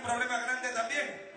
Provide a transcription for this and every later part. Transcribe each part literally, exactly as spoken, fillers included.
problema grande también.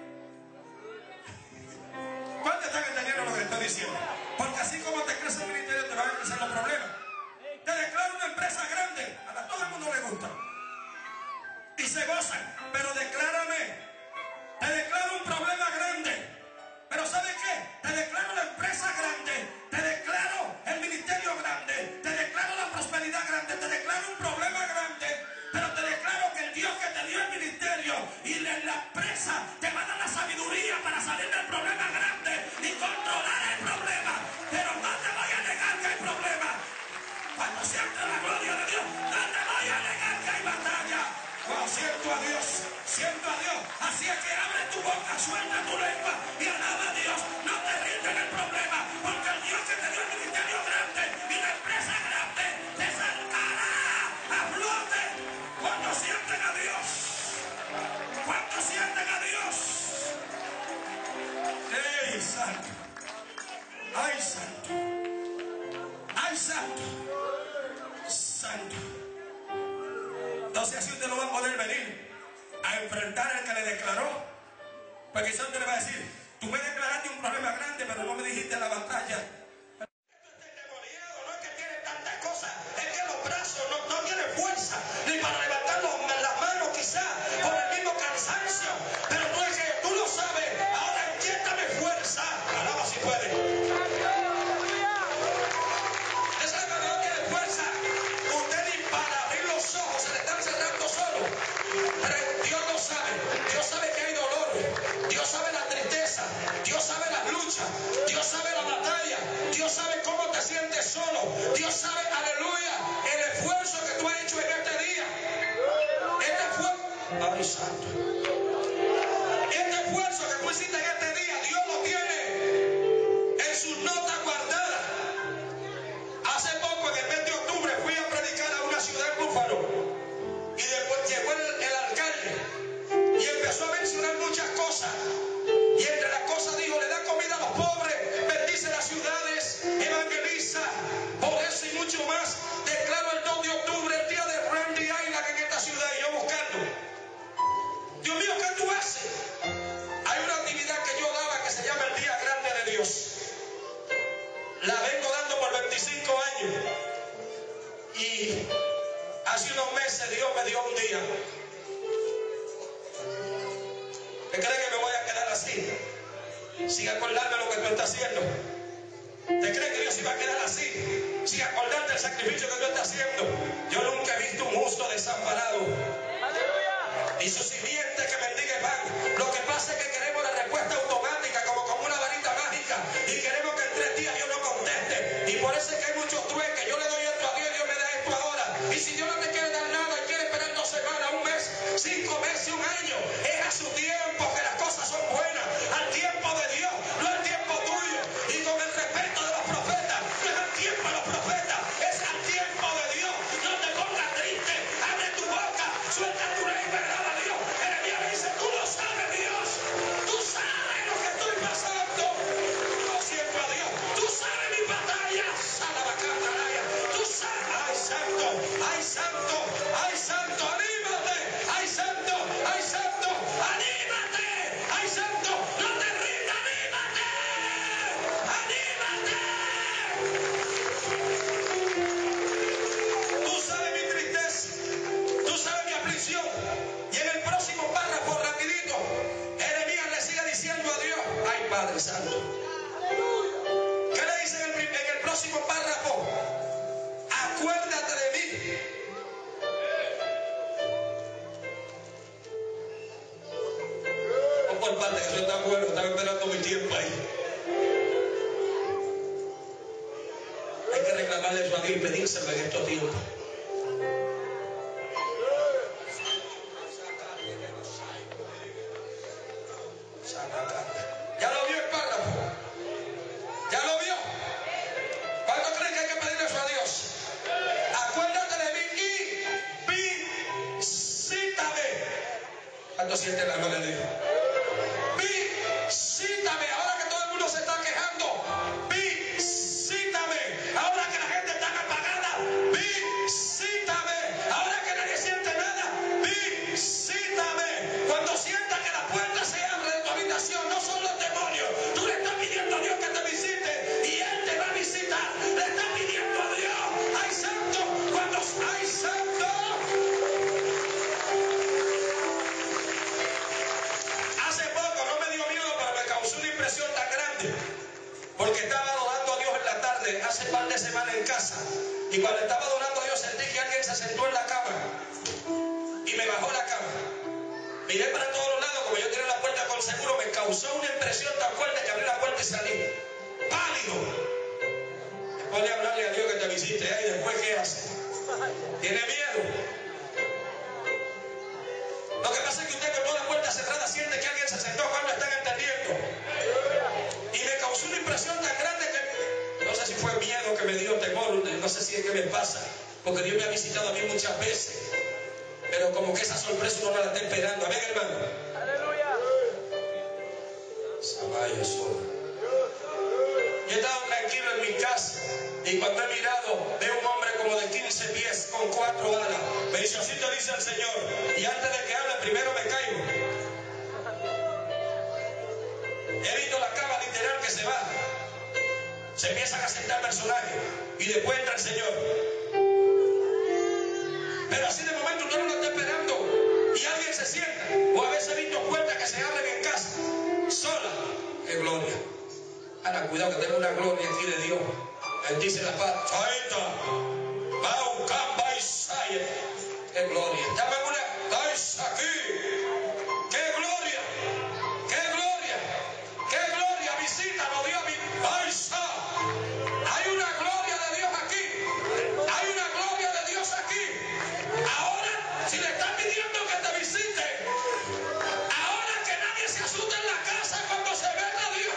¿Cuántos están entendiendo lo que estoy diciendo? Porque así como te crece el ministerio, te van a crecer los problemas. Te declaro una empresa grande, a todo el mundo le gusta y se gozan, pero declárame, te declaro un problema grande. Pero ¿sabes qué? Te declaro la empresa grande, te declaro el ministerio grande, te declaro la prosperidad grande, te declaro un problema grande, pero te declaro que el Dios que te dio el ministerio y la empresa te va a dar la sabiduría para salir del problema grande y controlar el problema. Pero no te voy a negar que hay problemas. Cuando sientes la gloria de Dios, no te voy a negar que hay batalla. Cuando siento a Dios, siento a Dios. Así es que abre tu boca, suelta tu lengua y alaba a Dios. No te rindas en el problema, porque el Dios que te dio el ministerio grande y la empresa grande te sacará a flote. Cuando sienten a Dios, cuando sienten a Dios. ¡Ey, santo! ¡Ay, santo! ¡Ay, santo! ¡Santo! Entonces así usted no va a poder venir a enfrentar al que le declaró. Porque quizás usted le va a decir, tú me declaraste un problema grande, pero no me dijiste la batalla. Esto está endemoniado, no es que tiene tantas cosas, es que los brazos no, no tienen fuerza, ni para levantar los, las manos quizás, por el mismo cansancio. Pero tú, es que, tú lo sabes, ahora inyéctame fuerza. Alaba si puede. Pero Dios lo sabe, Dios sabe que hay dolor, Dios sabe la tristeza, Dios sabe las luchas, Dios sabe la batalla, Dios sabe cómo te sientes solo, Dios sabe, aleluya, el esfuerzo que tú has hecho en este día. Este esfuerzo, ay santo, este esfuerzo que tú hiciste en este día, Dios lo tiene en sus notas guardadas. Hace poco, en el mes de octubre, fui a predicar a una ciudad en Búfalo. Y después llegó el, el alcalde y empezó a mencionar muchas cosas. Y entre las cosas dijo, le da comida a los pobres, bendice las ciudades, evangeliza. Por eso y mucho más, declaro el dos de octubre, el día de Randy Island en esta ciudad. Y yo buscando, Dios mío, ¿qué tú haces? Hay una actividad que yo daba que se llama el Día Grande de Dios. La vengo dando por veinticinco años. Y hace unos meses Dios me dio un día. ¿Te crees que me voy a quedar así? Sin acordarme lo que tú estás haciendo. ¿Te crees que Dios iba a quedar así? Sin acordarte del sacrificio que tú estás haciendo. Yo nunca he visto un justo desamparado, ni su simiente que bendiga el pan. Lo que pasa es que queremos la respuesta automática, como con una varita mágica, y queremos que en tres días Dios nos conteste. Y por eso es que hay muchos trueques. Yo le doy esto a Dios y Dios me da esto ahora. Y si Dios no te quiere dar nada y quiere esperar dos semanas, un mes, cinco meses, un año, es a su tiempo que las cosas son buenas. Al tiempo de Dios, no al tiempo tuyo. Y con el respeto de los profetas, no es al tiempo de los profetas, es al tiempo de Dios. No te pongas triste, abre tu boca, suelta tu lengua y alaba a Dios. Jeremías dice, tú lo sabes, Dios, tú sabes lo que estoy pasando. Lo siento a Dios, tú sabes mis batallas. Tú sabes, ay santo, ay santo, ay santo, anímate, ay santo, ay santo, anímate, ay santo, no te rindas, anímate, anímate. Tú sabes mi tristeza, tú sabes mi aflicción. Y en el próximo párrafo, rapidito, Jeremías le sigue diciendo a Dios, ay Padre Santo. ¿Qué le dice en el, en el próximo párrafo? Acuérdate de mí. No por parte que yo te acuerdo, estaba esperando mi tiempo ahí. Hay que reclamarle eso a Dios y pedírselo en estos tiempos. ¿Ya lo vio el párrafo? ¿Ya lo vio? ¿Cuánto creen que hay que pedirle eso a Dios? Acuérdate de mí y visítame. ¿Cuánto siente la gloria de Dios? Visítame. Ahora que todo el mundo se está quejando, visítame. Ahora que la gente está apagada, visítame. Ahora que nadie siente nada, visítame. Cuando sienta que grande. Porque estaba adorando a Dios en la tarde, hace par de semanas en casa. Y cuando estaba adorando a Dios sentí que alguien se sentó en la cama. Y me bajó la cama. Miré para todos los lados, como yo tenía la puerta con seguro, me causó una impresión tan fuerte que abrí la puerta y salí. Pálido. Después de hablarle a Dios que te visite, ¿eh? Y después, ¿qué hace? ¿Tiene miedo? Lo que pasa es que usted con toda la puerta cerrada siente que alguien se sentó cuando están entendiendo. Y me causó una impresión tan grande que no sé si fue miedo que me dio, temor, no sé si es que me pasa, porque Dios me ha visitado a mí muchas veces, pero como que esa sorpresa uno no la está esperando. Amén, hermano. Aleluya. Sabaya sola. Yo he estado tranquilo en mi casa y cuando he mirado veo un hombre como de quince pies con cuatro alas. Me dice, así te dice el Señor. Y antes de que hable, primero me caigo. He visto la cama literal que se va. Se empiezan a sentar personajes y después entra el Señor. Pero así de momento usted no lo está esperando y alguien se sienta. O a veces he visto puertas que se abren en casa sola. ¡Qué gloria! Ahora cuidado que tengo una gloria aquí de Dios. Él dice la paz. Ahí está. Bau Camba Isaiah. ¡Qué gloria! Estamos en una. ¡Estáis aquí! ¡Qué gloria! ¡Qué gloria! ¡Qué gloria! Visítalo, Dios. ¡Ahí está! Hay una gloria de Dios aquí. Hay una gloria de Dios aquí. Ahora, si le están pidiendo que te visite, ahora que nadie se asuste en la casa cuando se meta Dios.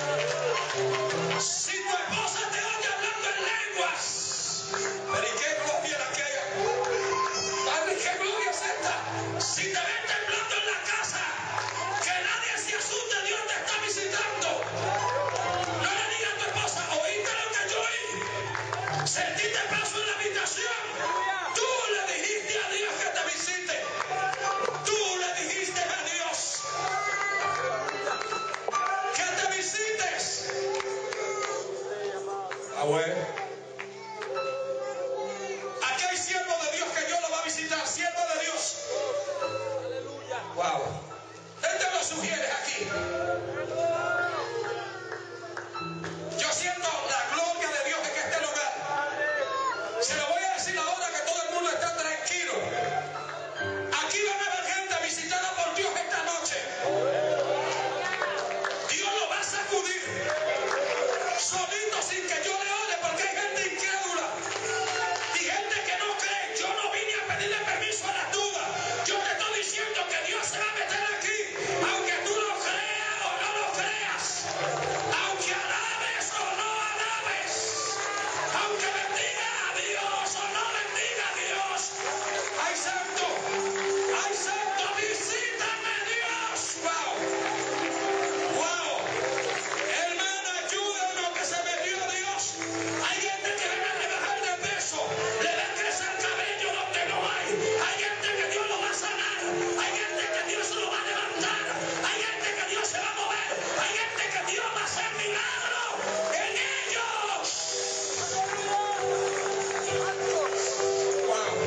Si tu esposa te oye hablando en lenguas, pero ¿y qué gloria la que hay? Padre, ¿qué gloria es esta? Si te ven temblando en la casa, que nadie se asuste, Dios te está visitando. No le digas a tu esposa, ¿oíste lo que yo oí? ¿Sentiste paso en la habitación? Tú le dijiste a Dios que te visite. Tú le dijiste a Dios que te visites. Ah, bueno. Aquí hay siervo de Dios que Dios lo va a visitar. Siervo de Dios. Wow. ¿Quién te lo sugieres aquí? Yo siento la gloria de Dios en este lugar. Se lo voy a decir ahora que todo el mundo está tranquilo. Aquí van a haber gente visitada por Dios esta noche. Dios lo va a sacudir. Solito sin que yo le ore, porque hay gente incrédula y gente que no cree. Yo no vine a pedirle permiso a las dudas. Yo te estoy diciendo que Dios se va a meter aquí, aunque tú lo creas o no lo creas, aunque alabes o no alabes, aunque bendiga a Dios o no bendiga a Dios. ¡Ay, santo! ¡Ay, santo! ¡Visítame, Dios! ¡Wow! ¡Wow! Hermana, ayúdanos que se me dio Dios. Hay gente que van a rebajar de peso, le va a crecer cabello donde no hay. Hay gente que Dios lo va a sanar. Hay gente que Dios lo va a levantar. Hay gente que Dios se va a mover. Hay gente que Dios va a hacer milagro en ellos. Wow.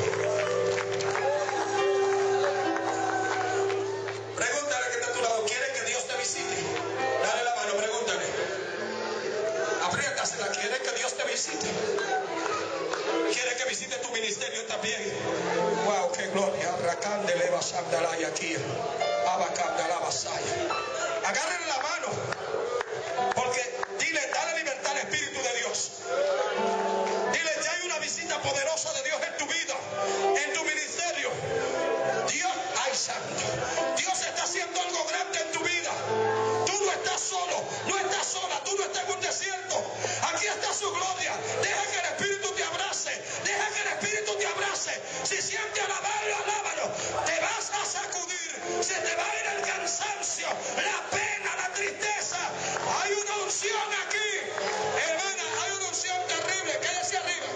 Pregúntale que está a tu lado. ¿Quiere que Dios te visite? Dale la mano, pregúntale. Apriétasela. ¿Quiere que Dios te visite? ¿Quiere que visite tu ministerio también? Wow, qué gloria. Racándele basandalaya aquí. Abacandala basaya. Agárrenle la mano. Porque dile, dale libertad al Espíritu de Dios. Dile, ya hay una visita poderosa de Dios en tu vida, en tu ministerio. Dios, ay santo. Dios está haciendo algo grande en tu vida. Tú no estás solo, no estás sola, tú no estás en un desierto. Aquí está su gloria. Deja que el Espíritu te abrace. Deja que el Espíritu te abrace. Si siente alabarlo, alábalo. Te vas a sacudir. Se te va a ir el cansancio, la pena, la tristeza. Hay una unción aquí. Hermana, hay una unción terrible. Quédese arriba.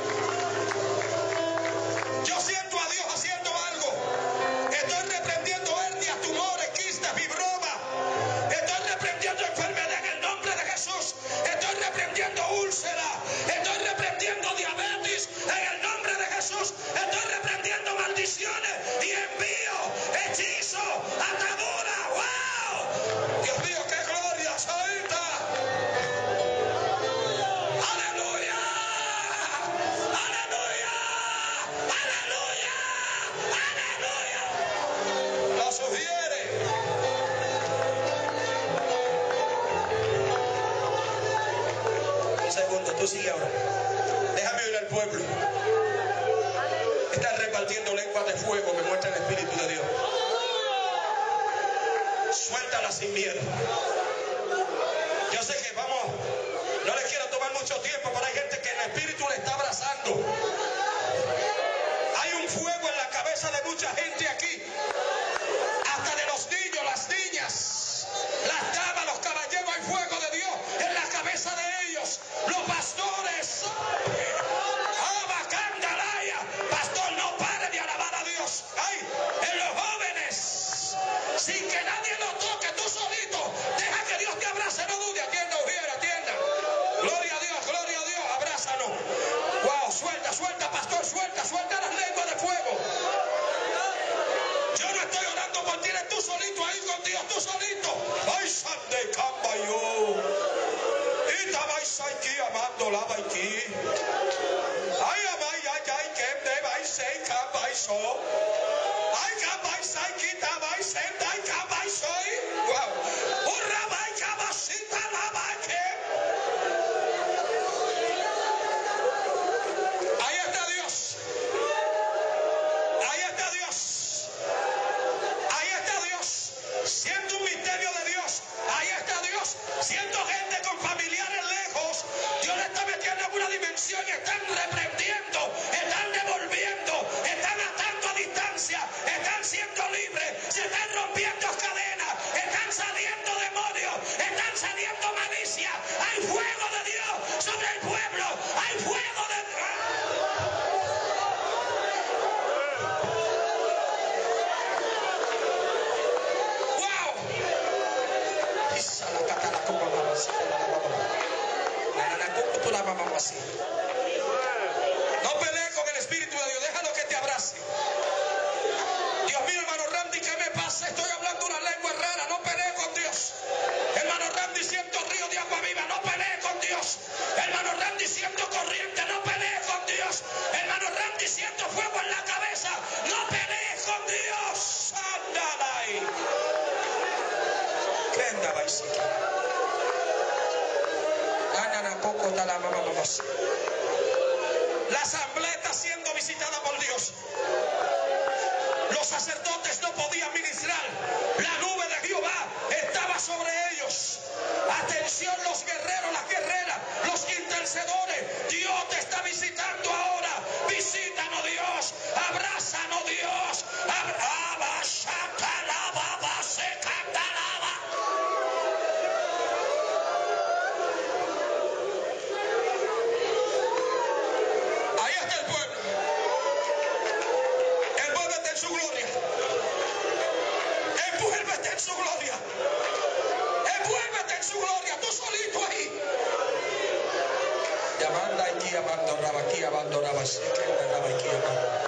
Yo siento a Dios haciendo algo. Estoy reprendiendo hernias, tumores, quistes, fibroma. Estoy reprendiendo enfermedad en el nombre de Jesús. Estoy reprendiendo úlcera. Estoy reprendiendo diabetes en el nombre de Jesús. Estoy reprendiendo maldiciones y envío, hechizo, atadura. ¡Wow! Dios mío, qué gloria, Saita. Tú sigue ahora. Déjame oír al pueblo. Están repartiendo lenguas de fuego que muestra el Espíritu de Dios. Suéltala sin miedo. Yo sé que vamos, no les quiero tomar mucho tiempo, pero hay gente que el Espíritu le está abrazando. Hay un fuego en la cabeza de mucha gente aquí. Hasta de los niños, las niñas, las damas, los caballeros, hay fuego de Dios en la cabeza de ellos. Los pastores. Abacandalaya. Pastor, no pare de alabar a Dios. Ay, en los jóvenes, sin que nadie lo toque, tú solito, deja que Dios te abrace, no dude, atienda, Ujiera, atienda. Gloria a Dios, gloria a Dios, abrázanos. Wow, suelta, suelta, pastor, suelta, suelta las lenguas de fuego. Yo no estoy orando por ti, eres tú solito ahí con Dios, tú solito. Ay, sande cambayo. Y tabais aquí amando la baiki. Ay, amay, ay, ay, que me vais a cambaiso. Ay, cambais aquí, tabais en ay, cambaiso. Wow. Urra, bay, cabasita, la baike. Ahí está Dios. Ahí está Dios. Ahí está Dios. Siento un misterio de Dios. Ahí está Dios. Siento gente con familiares lejos. Dios le está metiendo en una dimensión y están reprendiendo, están devolviendo, están atando a distancia, están siendo libres, se están rompiendo cadenas, están saliendo demonios, están saliendo malicia. Hay fuego de Dios sobre el pueblo. Hay fuego de Dios. No pelees con el Espíritu de Dios, déjalo que te abrace. Dios mío, hermano Randy, ¿qué me pasa? Estoy hablando una lengua rara, no pelees con Dios. Hermano Randy, siento río de agua viva, no pelees con Dios. Hermano Randy, siento corriente, no pelees con Dios. Hermano Randy, siento fuego en la cabeza, no pelees con Dios. Ándale. ¿Qué andaba ahí? La asamblea está siendo visitada por Dios. Los sacerdotes no podían ministrar. La nube de Jehová estaba sobre ellos. Atención, los guerreros, las guerreras, los intercedores. Dios te está visitando ahora. Visítanos, Dios. Abrázanos, Dios. Ahí está el pueblo. Envuélvete en su gloria. Envuélvete en su gloria. Envuélvete en su gloria. Tú solito ahí. Llamanda aquí, abandonaba aquí, abandonaba aquí, abandonaba aquí, abandonaba.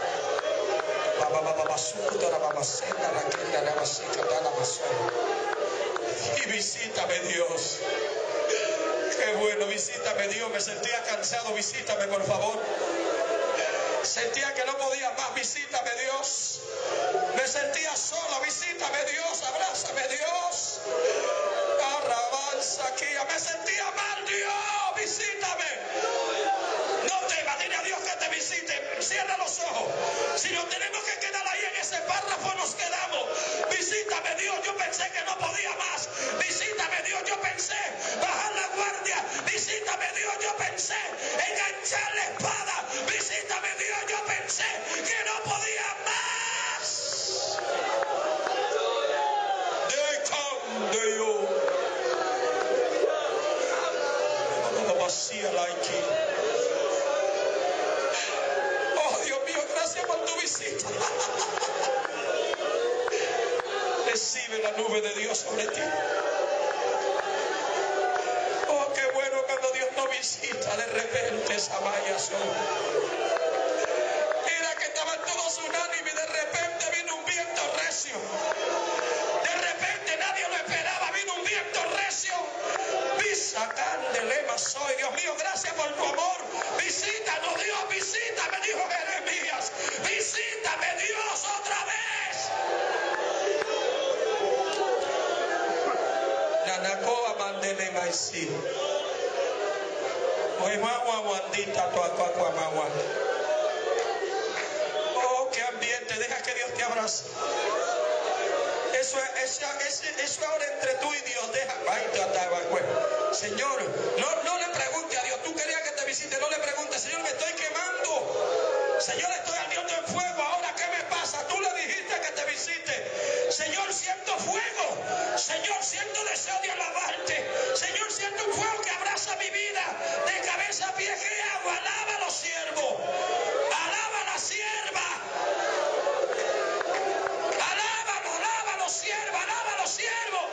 Y visítame, Dios. Qué bueno, visítame, Dios. Me sentía cansado, visítame, por favor. Sentía que no podía más, visítame, Dios. Me sentía solo, visítame, Dios. Abrázame, Dios. Arrabanza aquí. Me sentía mal, Dios. Visítame. No temas, dile a Dios que te visite. Cierra los ojos. Si nos tenemos que quedar ahí en ese párrafo, nos quedamos. Visítame, Dios. Yo pensé que no podía más. Visítame, Dios. Yo pensé bajar la guardia. Visítame, Dios. Yo pensé enganchar la espada. Visítame, Dios. Yo pensé que no podía más. De cambio. Vacía la aquí. Oh, Dios mío, gracias por tu visita. Recibe la nube de Dios sobre ti. Oh, qué bueno cuando Dios nos visita de repente esa malla sola. Era que estaban todos unánimes y de repente vino un viento recio. De repente nadie lo esperaba, vino un viento recio. Visacán de lema soy. Dios mío, gracias por tu amor. Visítanos, Dios, visítame, dijo Jeremías. Visítame, Dios, otra vez. Nanacoa mandele maisi. Oh, qué ambiente. Deja que Dios te abrace. Eso es, eso, eso, eso ahora entre tú y Dios. Deja. Ay, Señor, no, no le pregunte a Dios. Tú querías que te visite. No le preguntes, Señor, me estoy quemando. Señor, estoy ardiendo en fuego. Ahora, ¿qué me pasa? Tú le dijiste que te visite. Señor, siento fuego. Señor, siento deseo de alabarte. Señor, siento un fuego que abraza mi vida. De cabeza a pie, ¿qué hago? Alaba a los siervos. Alaba a la sierva. Alábalo, alaba a los siervos. Alaba a los siervos.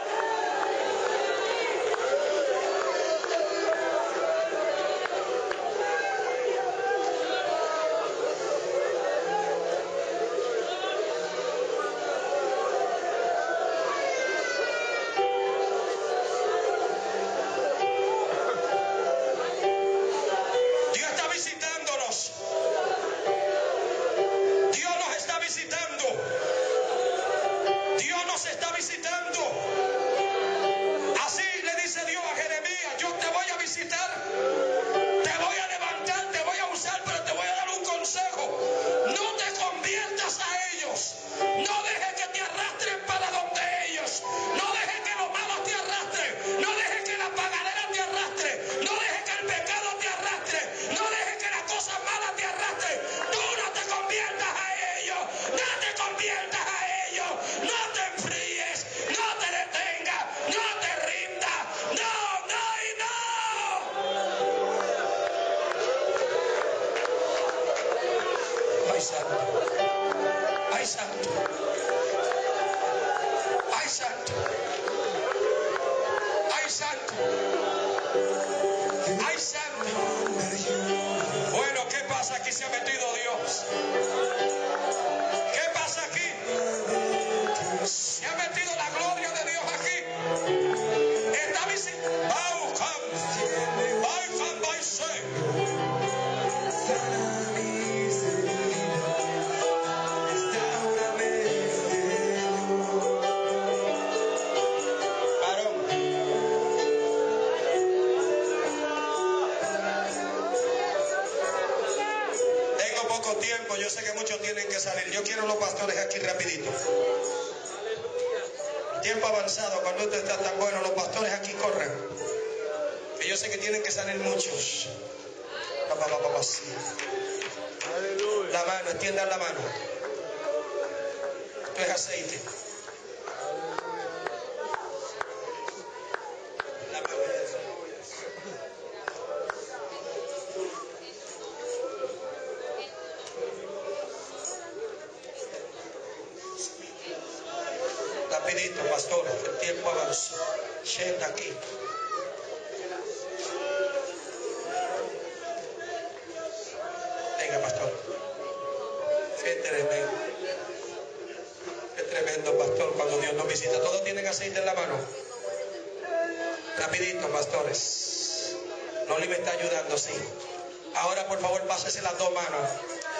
Ay, santo. Ay, santo. Ay, santo. Ay, santo. Bueno, ¿qué pasa? Aquí se ha metido Dios. ¿Qué pasa aquí? Se ha metido la gloria de Dios aquí. Está visitando. Ay, come. Ay, come by say. Tiempo, yo sé que muchos tienen que salir. Yo quiero los pastores aquí rapidito. Tiempo avanzado, cuando esto está tan bueno, los pastores aquí corren. Que yo sé que tienen que salir muchos. La mano, extiendan la mano. Esto es aceite. Rapidito, pastores, el tiempo avanza. Sienta aquí. Venga, pastor. Qué tremendo. Qué tremendo, pastor, cuando Dios nos visita. ¿Todos tienen aceite en la mano? Rapidito, pastores. Noli me está ayudando, sí. Ahora, por favor, pásese las dos manos.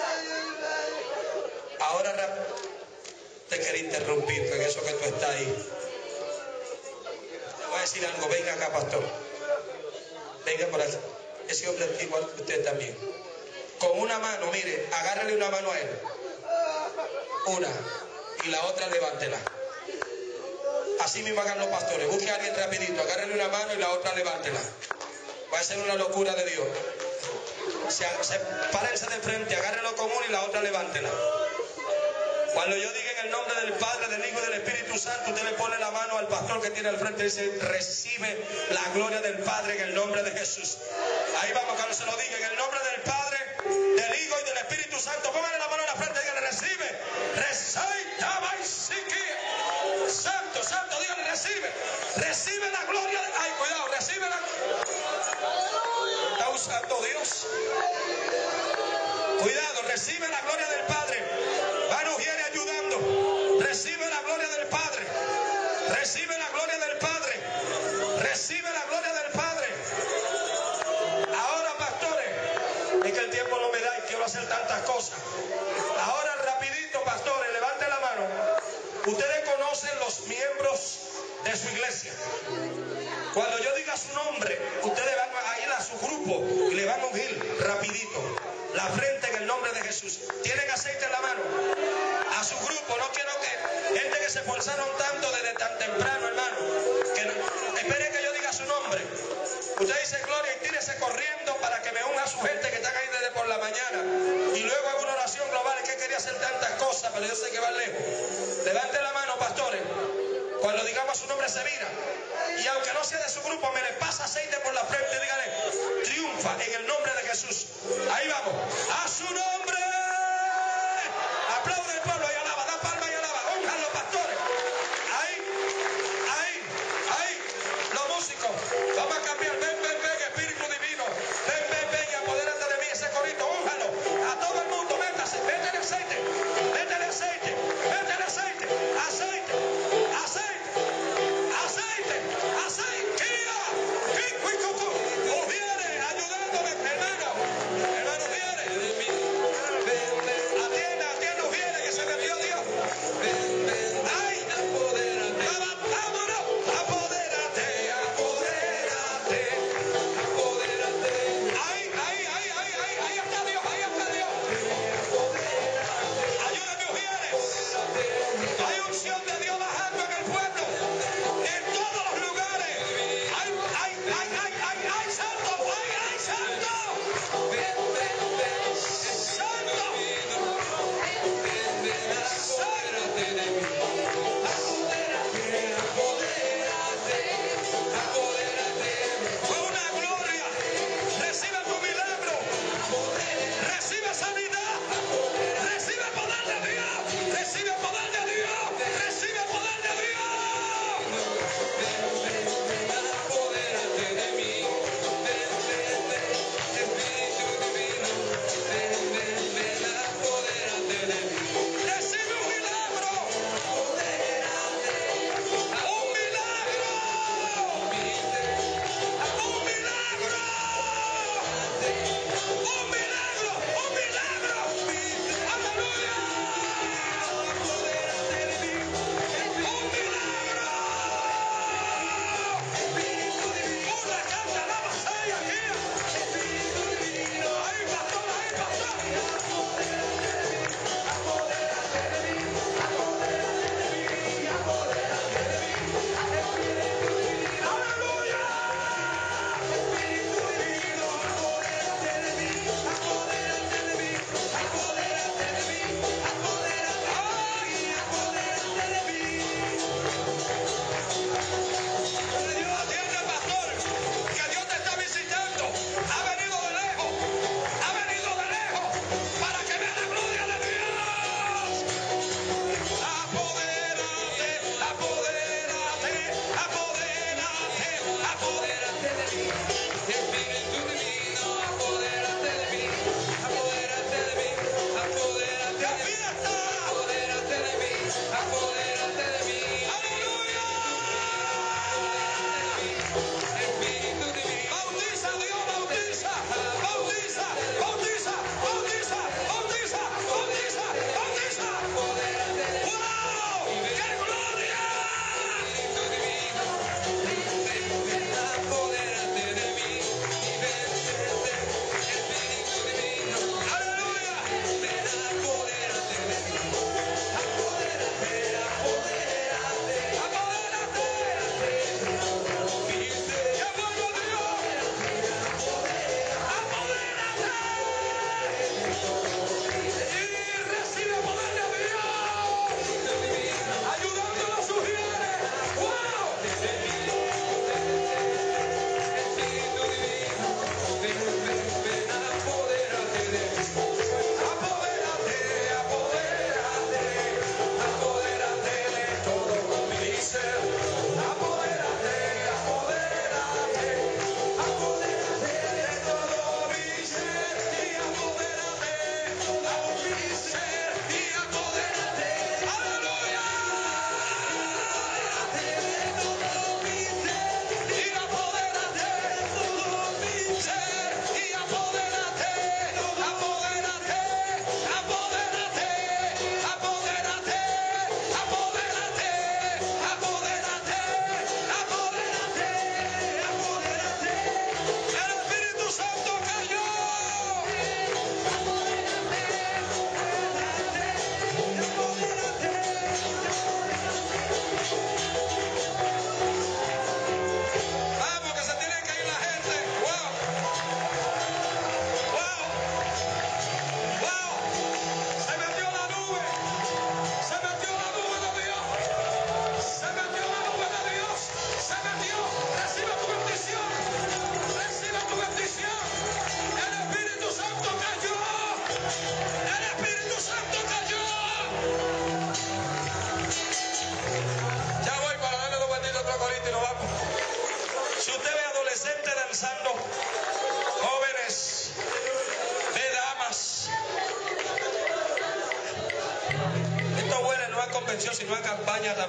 Ahora, rápido. Te quería interrumpir en eso que tú estás ahí. Te voy a decir algo. Venga acá, pastor. Venga por aquí. Ese hombre es igual que usted también. Con una mano, mire, agárrale una mano a él. Una. Y la otra levántela. Así mismo hagan los pastores. Busque a alguien rapidito. Agárrale una mano y la otra levántela. Va a ser una locura de Dios. Se, se, párense de frente. Agárrelo con una y la otra levántela. Cuando yo diga en el nombre del Padre, del Hijo y del Espíritu Santo, usted le pone la mano al pastor que tiene al frente y dice: recibe la gloria del Padre en el nombre de Jesús. Ahí vamos, cuando se lo diga, en el nombre del Padre, del Hijo y del Espíritu Santo, póngale la mano en la frente y dígale: recibe, recibe, santo, santo, dígale: recibe, recibe la gloria de... Ay, cuidado, recibe la... Está usando Dios. Cuidado, recibe la gloria del Padre. Manu viene ayudando. Recibe la gloria del Padre. Recibe la gloria del Padre. Recibe la gloria del Padre. Ahora, pastores, es que el tiempo no me da y quiero hacer tantas cosas. Ahora, rapidito, pastores, levanten la mano. Ustedes conocen los miembros de de su iglesia. Cuando yo diga su nombre, ustedes van a ir a su grupo y le van a ungir rapidito la frente en el nombre de Jesús. ¿Tienen aceite en la mano? A su grupo. No quiero que gente que se esforzaron tanto desde tan temprano, hermano, que no, esperen que yo diga su nombre. Usted dice gloria y tírese corriendo para que me unja a su gente que están ahí desde por la mañana. Y luego hago una oración global. Es que quería hacer tantas cosas, pero yo sé que va lejos. Levante la mano, pastores. Cuando digamos su nombre se mira. Y aunque no sea de su grupo, me le pasa aceite por la frente y dígale, triunfa en el nombre de Jesús. Ahí vamos. A su nombre. Aplaude el pueblo y alaba, da palma y alaba. Unjan los pastores. Ahí, ahí, ahí. Los músicos. Vamos a cambiar. Ven, ven, ven, Espíritu Divino. Ven, ven, ven y apodérate de mí ese corito. Únjalo. A todo el mundo, métase. Métele aceite. Métele aceite. Métele aceite. Aceite. Aceite. Aceite. Aceite. Viene ayudándome, hermano. Hermano, viene.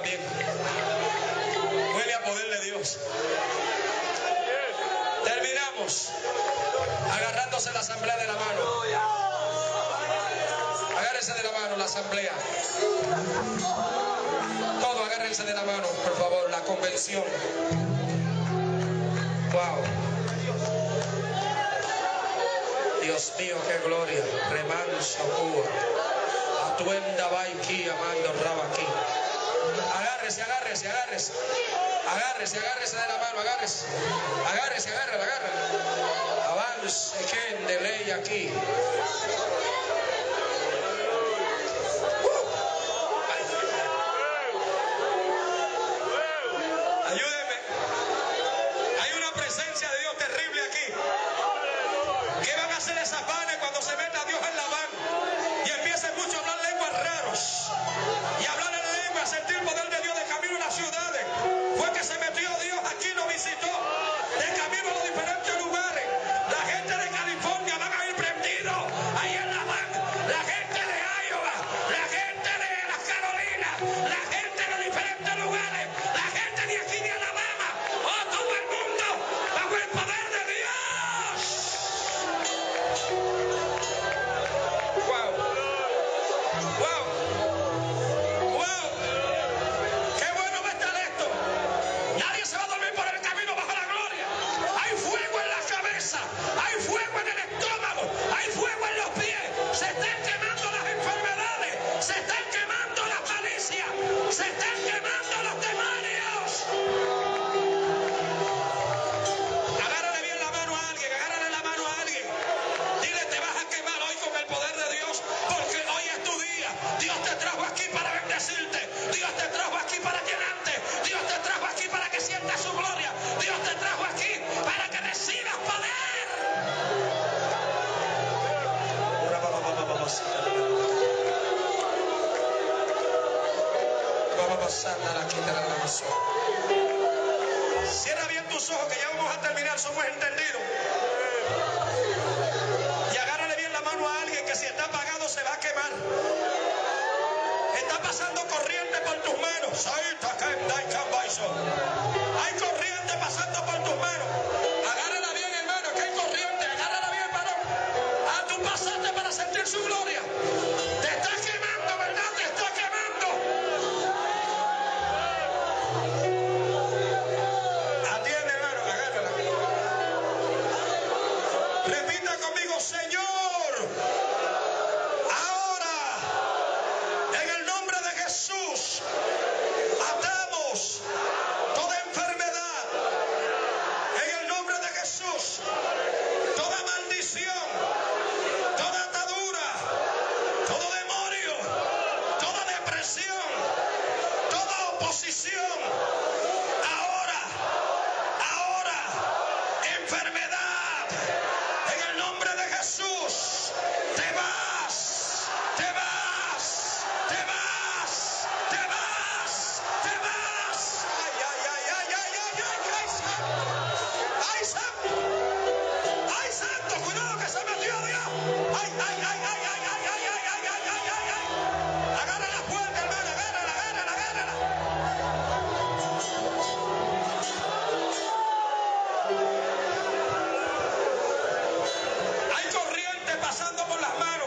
también. Huele a poder de Dios. Terminamos agarrándose la asamblea de la mano. Agárrense de la mano la asamblea. Todos agárrense de la mano, por favor, la convención. Wow. Dios mío, qué gloria. Remanso, Cuba. Atuenda, Baiki, amando, Rabaki. Agárrese, agárrese, agárrese. Agárrese, agárrese de la mano, agárrese. Agárrese, agárrese, agárrese. Avance, que de ley aquí. Ayúdenme. Hay una presencia de Dios terrible aquí. ¿Qué van a hacer esas vanes cuando se meta Dios en la van y empiecen mucho a hablar lenguas raros y hablar en la lengua, sentir el poder de Dios de camino a las ciudades? Fue que se metió Dios aquí, nos visitó de camino a los diferentes lugares. La gente de California van a ir prendidos ahí en la van, la gente de Iowa, la gente de las Carolinas, la gente de diferentes lugares, la gente de aquí de Alabama, oh, todo el mundo bajo el poder de Dios. Wow. Wow. Wow. Qué bueno va a estar esto. Nadie se va a dormir por el camino bajo la gloria. Hay fuego en la cabeza, hay fuego en el estómago, hay fuego en los pies. Se están quemando las enfermedades, se están quemando las malicias, se están quemando los demonios. Agárrale bien la mano a alguien, agárrale la mano a alguien. Dile, te vas a quemar hoy con el poder de Dios, porque hoy es tu día. Dios te trajo aquí para bendecirte. Dios te trajo aquí para llenarte. Dios te trajo aquí para que sientas su gloria. Dios te trajo aquí para que recibas poder. Vamos a pasar a la quinta de la grabación. Cierra bien tus ojos que ya vamos a terminar, somos entendidos. Y agárrale bien la mano a alguien que si está apagado se va a quemar. Está pasando corriente por tus manos. Hay corriente pasando por tus manos. Agárrala bien, hermano, que hay corriente. Agárrala bien, varón. Ah, tú pasaste para sentir su gloria. Te está quemando, ¿verdad? Te está quemando. Atiende, hermano, agárrala. Repita conmigo, Señor. Ahora, en el nombre de Jesús, atamos toda enfermedad. En el nombre de Jesús, toda maldición, toda atadura, todo demonio, toda depresión, toda oposición. Ahora, ahora, enfermedad, en el nombre de Jesús, te vas, te vas, te vas, te vas, te vas. Ay, ay, ay, ay, ay, ay, ay, ay, santo. Ay, santo. Ay, santo, cuidado que se metió Dios. Ay, ay, ay, ay, ay, ay, ay, ay, ay, ay, ay, ay, ay. Agárrala fuerte, hermano, agárrala, agárrala, agárrala. Hay corriente pasando por las manos.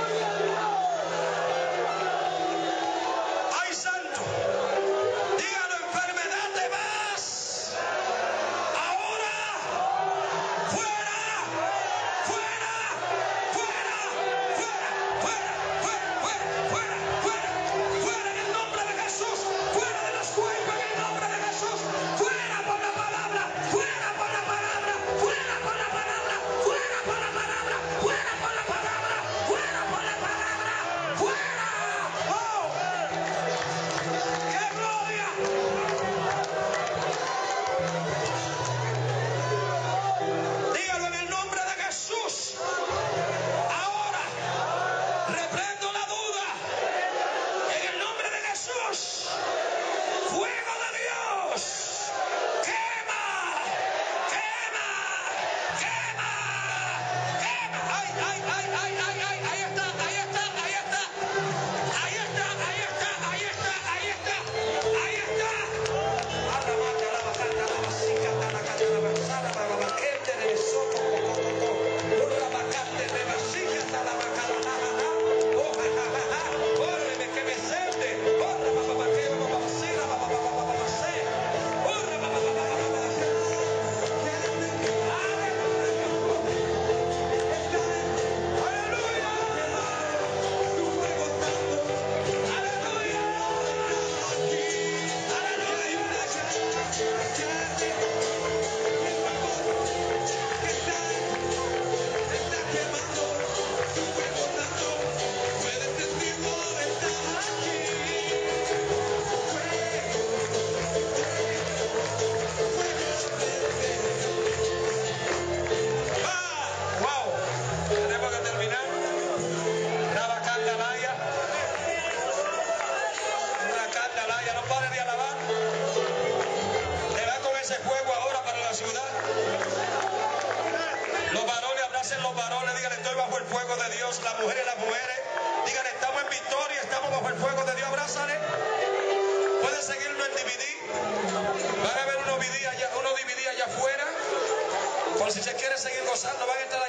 Ay, santo. Dígalo, enfermedad, te vas. Ahora. Fuera. Fuera. Fuera. Fuera. Fuera. Fuera. Fuera. Fuera. Fuera. Fuera en el nombre de Jesús. Fuera de los cuerpos en el nombre de Jesús. Fuera por la palabra. Fuera por la palabra. Fuera por la palabra. Fuera por la palabra. Fuera por la palabra. Fuera por la palabra. Fuera. ¡Oh! ¡Qué gloria! Dígalo en el nombre de Jesús. Ahora reprendo la duda. En el nombre de Jesús. Fuego de Dios. Quema. Quema. Quema. Quema. Ay, ay, ay, ay, ay, ay. Ahí está, ahí está, ahí está. Ahí está, ahí está, ahí está, ahí está. Ahí ese fuego ahora para la ciudad. Los varones, abracen los varones, digan, estoy bajo el fuego de Dios. Las mujeres, las mujeres, digan, estamos en victoria, estamos bajo el fuego de Dios. Abrázale. Pueden seguirlo en D V D. Van a ver unos D V D allá, unos D V D allá afuera. Por si se quiere seguir gozando, van a entrar